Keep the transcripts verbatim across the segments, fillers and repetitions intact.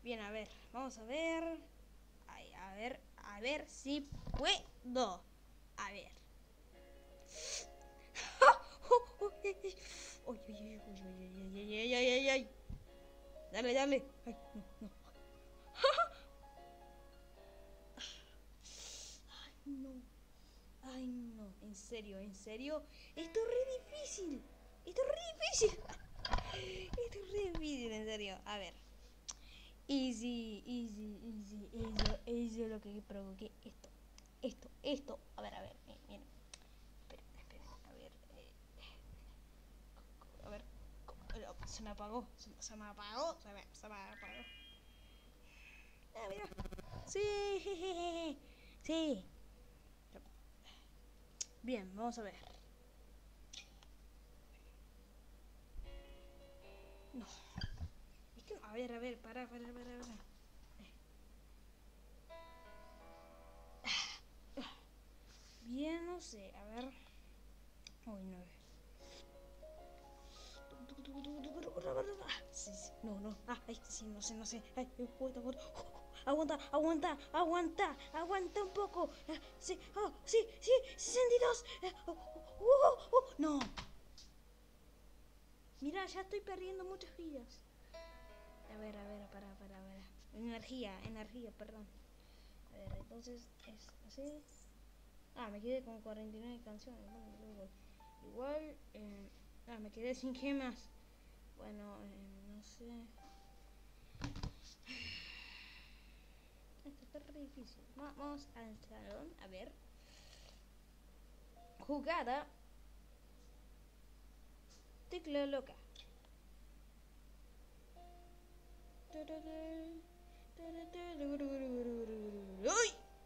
Bien, a ver, vamos a ver. Ay, a ver, a ver si puedo. A ver. Uy, uy, uy, uy, uy, uy, uy, uy, uy, uy. Dale, dale. Ay, no, no. Ay, no. Ay, no. En serio, en serio. Esto es re difícil. Esto es re difícil. Esto es re difícil, en serio. A ver. Easy, easy, easy, eso, eso es lo que provoqué. Esto, esto, esto. A ver, a ver, eh, miren. Esperen, esperen, a ver. Eh, a ver. Se me apagó, se, se me apagó, se me, se me apagó. Ah, mira. Sí, sí. Bien, vamos a ver. No. Es que, a ver, a ver, para, para, para, para. Bien, no sé, a ver. Uy, no. Sí, sí, no, no. Ah, ay, sí, no sé, no sé. Ay, aguanta, aguanta. Aguanta, aguanta, aguanta, aguanta un poco. Ah, sí, oh, sí, sí, sesenta y dos. Oh, oh, oh, oh. No. Mira, ya estoy perdiendo muchas vidas. A ver, a ver, para, para, para. Energía, energía, perdón. A ver, entonces es así. Ah, me quedé con cuarenta y nueve canciones. Bueno, igual. Igual eh, ah, me quedé sin gemas. Bueno, eh, no sé. Esto está re difícil. Vamos al salón, a ver. Jugada. Tecla loca. ¡Uy!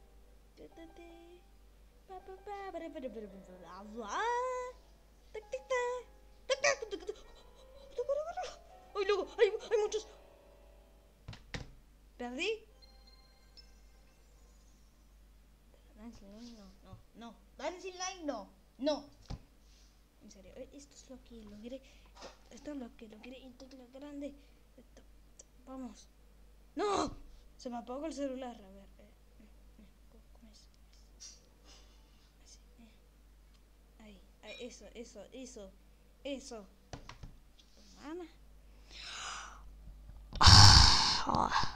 ¡Ay, loco! ¡Hay, hay muchos! ¿Perdí? Dancing Line, no, no, no. Dancing Line, no, no. En serio, esto es lo que logré. Esto es lo que logré en tecla grande. Esto, vamos. ¡No! Se me apagó el celular. A ver. Eh, eh, ¿cómo es? Así, eh. Ahí, ahí, eso, eso, eso, eso. Hermana.